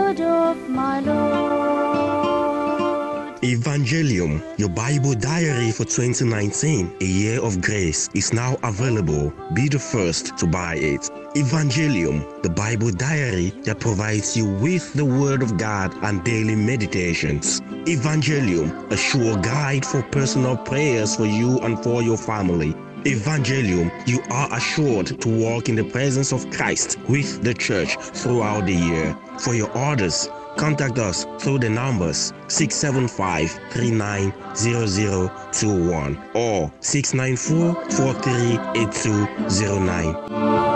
word of my Lord. Evangelium, your Bible diary for 2019, a year of grace, is now available. Be the first to buy it. Evangelium, the Bible diary that provides you with the Word of God and daily meditations. Evangelium, a sure guide for personal prayers for you and for your family. Evangelium, you are assured to walk in the presence of Christ with the church throughout the year. For your orders, contact us through the numbers 675-390021 or 694-438209.